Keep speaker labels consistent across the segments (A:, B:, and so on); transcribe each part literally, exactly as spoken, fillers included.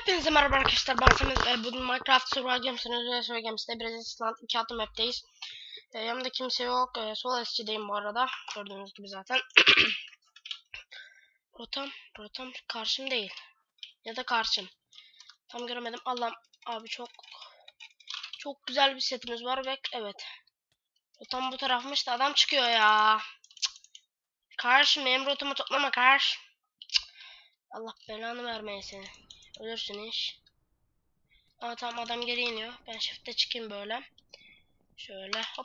A: Hepinize merhaba arkadaşlar, ben Samet ve bugün Minecraft Survival Games'in ve Survival Games'te Brezilya iki adım map'teyiz. E, yanımda kimse yok. E, sol esçideyim bu arada. Gördüğünüz gibi zaten. rotam, rotam karşım değil. Ya da karşım. Tam göremedim. Allah'ım abi çok çok güzel bir setimiz var ve evet. Rotam bu tarafmış da adam çıkıyor ya. Karşım benim rotamı toplama karş. Allah belanı vermeye seni. Ölürsün iş. Aa tamam, adam geri iniyor. Ben shift'te çıkayım böyle. Şöyle hop.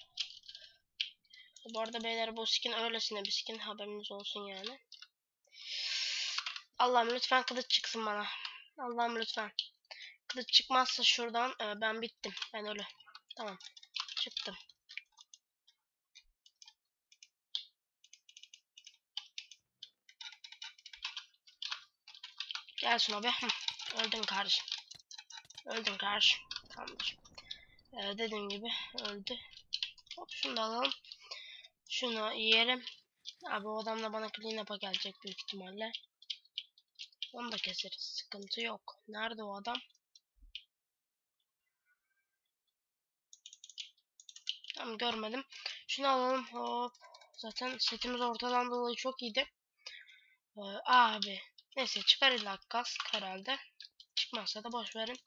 A: Bu arada beyler, bu skin öylesine bir skin, haberiniz olsun yani. Allah'ım lütfen kılıç çıksın bana. Allah'ım lütfen. Kılıç çıkmazsa şuradan e, ben bittim. Ben ölü. Tamam. Çıktım. Gelsin abi. Hı. Öldün kardeşim. Öldün kardeşim. Tamamdır. Ee, dediğim gibi öldü. Hop, şunu da alalım. Şunu yiyelim. Abi o adam da bana clean up'a gelecek büyük ihtimalle. Onu da keseriz. Sıkıntı yok. Nerede o adam? Tamam, görmedim. Şunu alalım. Hop. Zaten setimiz ortadan dolayı çok iyiydi. Ee, abi. Neyse, çıkar illa kask herhalde. Çıkmazsa da boş verin.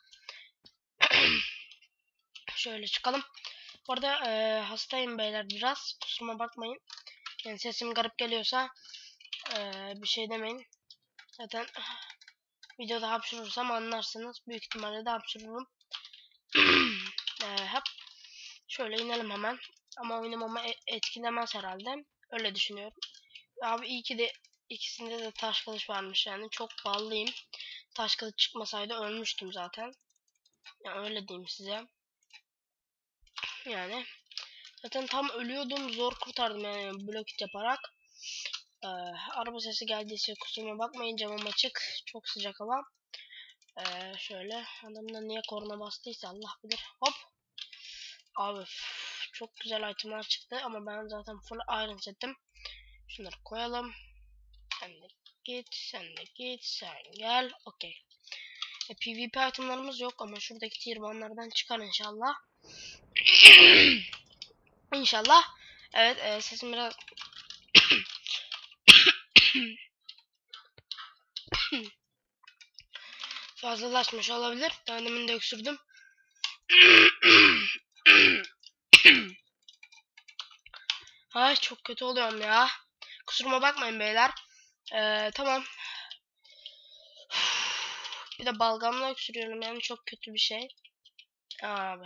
A: Şöyle çıkalım. Bu arada e, hastayım beyler biraz. Kusuruma bakmayın. Yani sesim garip geliyorsa e, bir şey demeyin. Zaten videoda hapşurursam anlarsınız. Büyük ihtimalle de hapşururum. e, hop. Şöyle inelim hemen. Ama oynamama etkilemez herhalde. Öyle düşünüyorum. Abi iyi ki de ikisinde de taş kılıç varmış yani. Çok ballıyım. Taş kılıç çıkmasaydı ölmüştüm zaten. Yani öyle diyeyim size. Yani. Zaten tam ölüyordum. Zor kurtardım yani blok yaparak. Ee, araba sesi geldiyse kusuruma bakmayın, camım açık. Çok sıcak hava. Ee, şöyle. Adam da niye korna bastıysa Allah bilir. Hop. Abi çok güzel itemler çıktı ama ben zaten full iron settim. Şunları koyalım. Sen de git, sen de git, sen gel. Okey. E, PvP itemlarımız yok ama şuradaki tier one'lardan çıkar inşallah. İnşallah. Evet, e, sesim biraz fazlalaşmış olabilir. Ben demin de öksürdüm. Ay çok kötü oluyorum ya. Kusuruma bakmayın beyler. Ee, tamam. Bir de balgamla öksürüyorum yani, çok kötü bir şey. Abi.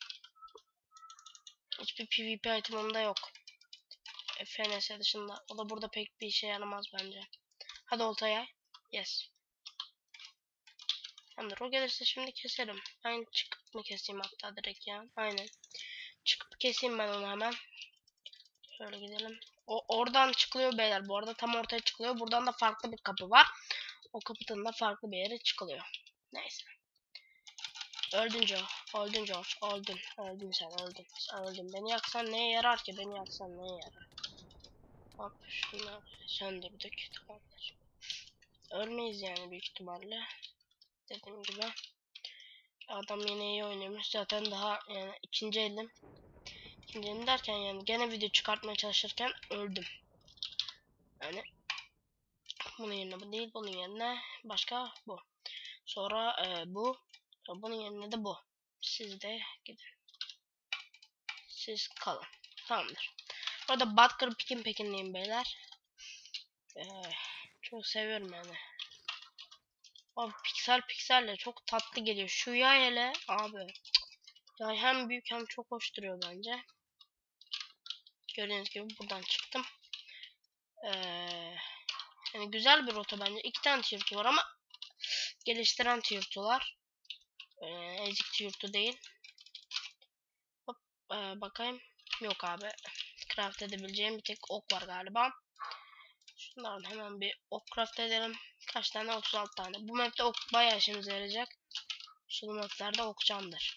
A: Hiçbir PvP itemim de yok. E, F N S dışında. O da burada pek bir işe yaramaz bence. Hadi oltaya. Yes. Tamamdır, o gelirse şimdi keserim. Ben çıkıp mı keseyim hatta direkt ya. Aynen. Çıkıp keseyim ben onu hemen. Şöyle gidelim. O oradan çıkılıyor beyler. Bu arada tam ortaya çıkılıyor. Buradan da farklı bir kapı var. O kapıdan da farklı bir yere çıkılıyor. Neyse. Öldün Joe. Öldün George. Öldün. Öldün sen. Öldün. Sen öldün. Beni yaksan neye yarar ki? Beni yaksan neye yarar? Hop şunu söndürdük. Tamamdır. Ölmeyiz yani büyük ihtimalle. Dediğim gibi. Adam yine iyi oynuyormuş. Zaten daha yani ikinci elim. İkinci elim derken yani gene video çıkartmaya çalışırken öldüm. Yani bunun yerine bu değil. Bunun yerine başka bu. Sonra e, bu. Bunun yerine de bu. Siz de gidin. Siz kalın. Tamamdır. Burada Butker Pikin Pekin'liyim beyler. Ee, çok seviyorum yani. Abi piksel pikselle çok tatlı geliyor. Şu yay hele abi. Yay hem büyük hem çok hoş duruyor bence. Gördüğünüz gibi buradan çıktım. Ee, yani güzel bir rota bence. İki tane tiyurtu var ama geliştiren tiyurtular. Ee, ezik tiyurtu değil. Hop, e, bakayım. Yok abi. Craft edebileceğim bir tek ok var galiba. Şundan hemen bir ok craft edelim. Kaç tane? otuz altı tane. Bu map'te ok bayağı işimize yarayacak. Şu maplerde ok candır.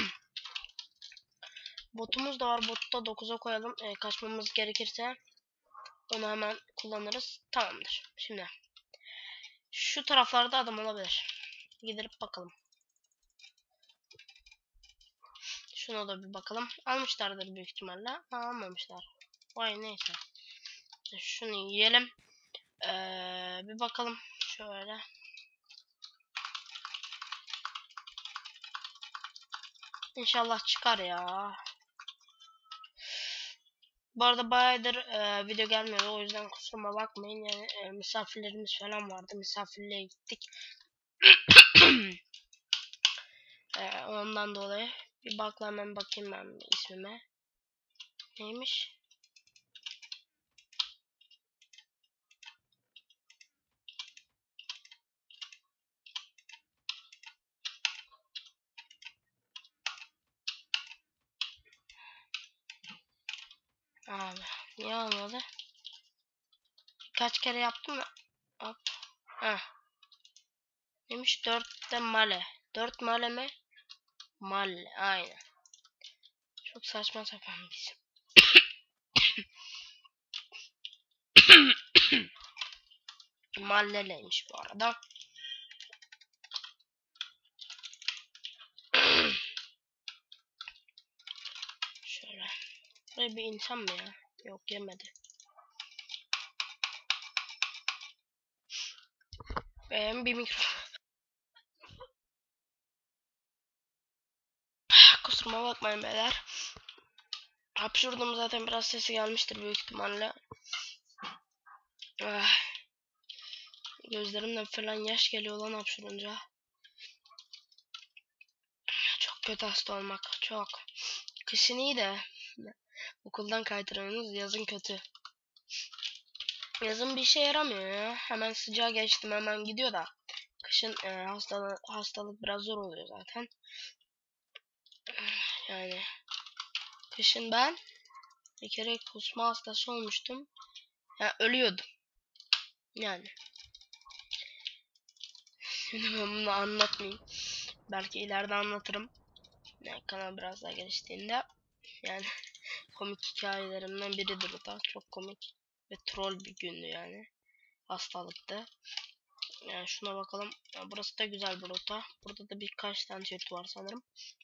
A: Botumuz da var. Botu da dokuza koyalım. E, kaçmamız gerekirse onu hemen kullanırız. Tamamdır. Şimdi şu taraflarda adam olabilir. Gidip bakalım. Şuna da bir bakalım. Almışlardır büyük ihtimalle. Ha, almamışlar. Vay neyse. Şunu yiyelim. Ee, bir bakalım. Şöyle. İnşallah çıkar ya. Bu arada bayağıdır e, video gelmiyordu. O yüzden kusuruma bakmayın. Yani e, misafirlerimiz falan vardı. Misafirliğe gittik. e, ondan dolayı. Bir bakla hemen bakayım ben ismime. Neymiş? Abi niye olmadı? Kaç kere yaptım da. Hop. Heh. Neymiş? Dörtte male. Dört male mi? Male. Aynen. Çok saçma sapan bir isim. Malleleymiş bu arada. Şöyle. Buraya bir insan mı ya? Yok yemedi. Benim bir mikrofon. Kusuruma bakmayın beyler. Hapşurdum zaten, biraz sesi gelmiştir büyük ihtimalle. Ah. Gözlerimden falan yaş geliyor lan hapşurunca. Çok kötü hasta olmak. Çok. Kışın iyi de. Okuldan kaytıramıyorsunuz. Yazın kötü. Yazın bir işe yaramıyor ya. Hemen sıcağa geçtim, hemen gidiyor da. Kışın e, hastalık, hastalık biraz zor oluyor zaten. Yani. Kışın ben bir kere kusma hastası olmuştum. Yani ölüyordum. Yani. Şimdi ben bunu anlatmayayım. Belki ileride anlatırım. Yani kanal biraz daha geliştiğinde. Yani komik hikayelerimden biridir o da. Çok komik. Ve troll bir gündü yani. Hastalıktı. Yani şuna bakalım. Yani burası da güzel bir rota. Burada da birkaç tane çift var sanırım.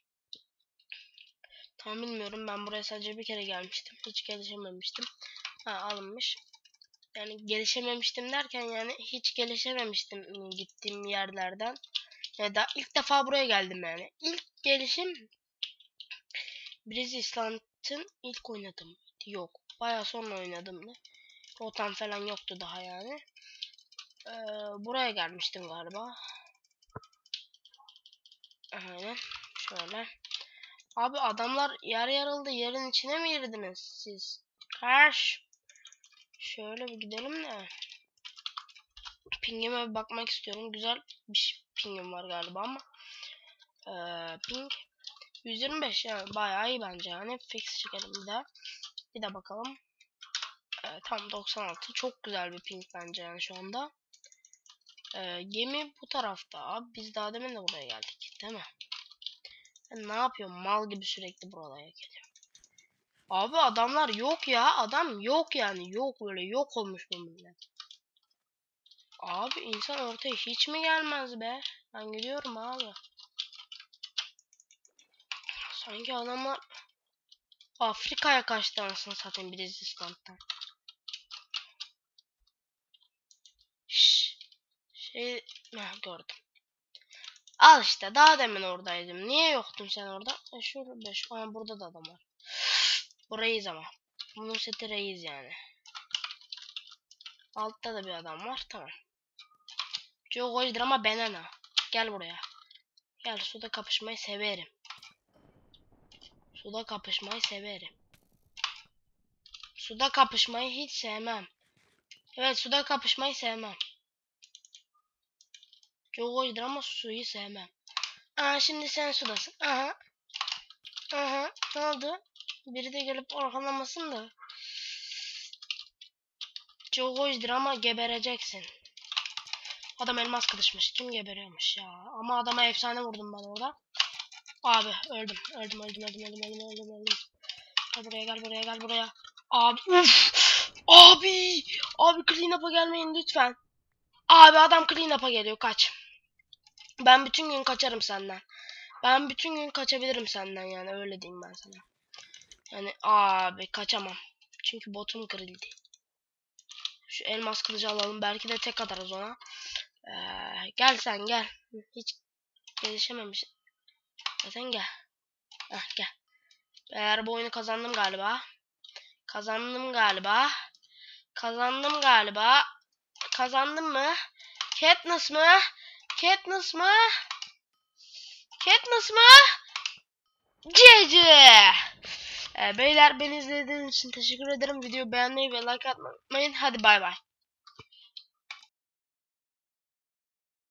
A: Tam bilmiyorum. Ben buraya sadece bir kere gelmiştim. Hiç gelişememiştim. Ha, alınmış. Yani gelişememiştim derken yani hiç gelişememiştim gittiğim yerlerden. Yani daha ilk defa buraya geldim yani. İlk gelişim Breeze Island'ın ilk oynadım. Yok. Bayağı sonra oynadım da. Rotam falan yoktu daha yani. Ee, buraya gelmiştim galiba. Aynen. Şöyle. Abi adamlar yer yarıldı. Yerin içine mi girdiniz siz? Karş. Şöyle bir gidelim de. Pingime bir bakmak istiyorum. Güzel bir pingim var galiba ama. Ee, ping. yüz yirmi beş yani bayağı iyi bence yani. Fix çekelim bir daha. Bir de bakalım. Ee, tam doksan altı. Çok güzel bir ping bence yani şu anda. Ee, gemi bu tarafta. Abi biz daha demin de buraya geldik. Değil mi? Ben ne yapıyorum? Mal gibi sürekli buralara geliyorum. Abi adamlar yok ya. Adam yok yani. Yok, böyle yok olmuş bu millet. Abi insan ortaya hiç mi gelmez be? Ben gidiyorum abi. Sanki adamlar Afrika'ya kaçtı anasını satayım Brezistan'dan. Şşş. Şey, heh, gördüm. Al işte, daha demin oradaydım. Niye yoktun sen orada? E şurada beş. Aa, burada da adam var. Bu reis ama. Bunun seti reis yani. Altta da bir adam var. Tamam. Çok hoşdur ama banana. Gel buraya. Gel, suda kapışmayı severim. Suda kapışmayı severim. Suda kapışmayı hiç sevmem. Evet, suda kapışmayı sevmem. Çok hoşdur ama suyu sevmem. Aa, şimdi sen sudasın. Aha. Aha. Ne oldu? Biri de gelip arkalamasın da. Çok hoşdur ama gebereceksin. Adam elmas kılıçmış. Kim geberiyormuş ya? Ama adama efsane vurdum ben orada. Abi öldüm. Öldüm öldüm öldüm öldüm öldüm öldüm öldüm. Gel buraya, gel buraya, gel buraya. Abi uf. Abi. Abi clean up'a gelmeyin lütfen. Abi adam clean up'a geliyor, kaç. Ben bütün gün kaçarım senden. Ben bütün gün kaçabilirim senden yani, öyle diyeyim ben sana. Yani abi kaçamam. Çünkü botum kırıldı. Şu elmas kılıcı alalım. Belki de tek atarız ona. Ee, gel sen gel. Hiç gelişememiş. Sen gel. Heh, gel. Eğer bu oyunu kazandım galiba. Kazandım galiba. Kazandım galiba. Kazandım mı? Katniss mı? Katniss mı? Katniss mı? C C. Ee, beyler beni izlediğiniz için teşekkür ederim. Videoyu beğenmeyi ve like atmayı unutmayın. Hadi bay bay.